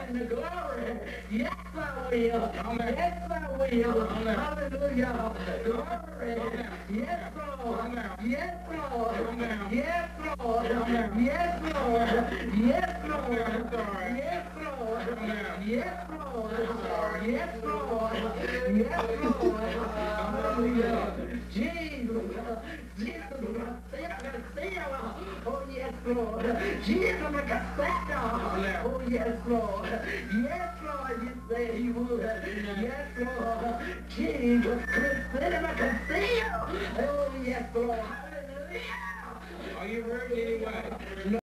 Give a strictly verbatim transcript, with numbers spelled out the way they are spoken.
and the glory. Yes, I will. Amen. Yes, I will. Amen. Hallelujah. Glory. Amen. Yes, Lord. Amen. Yes, Lord. Amen. Yes, Lord. Amen. Yes, Lord. Yes, Lord. I'm sorry. Yes, Lord. Amen. Yes, Lord. sorry. Yes, Lord. Yes, Lord. Hallelujah. Jesus. Jesus. Oh, yes, Lord. Jesus, I can stand up. Oh, yes, Lord. Yes, Lord, you said you would. Yes, Lord. Jesus, consider I can see you. Oh, yes, Lord. Hallelujah. Are you hurt anyway?